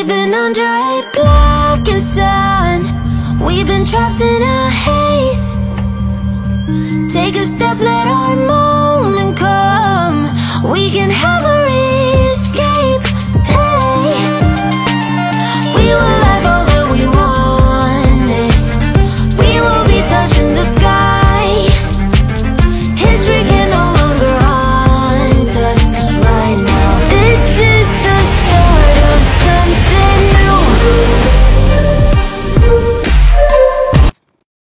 We've been under a blackened sun. We've been trapped in a haze. Take a step, let our moment come. We can have a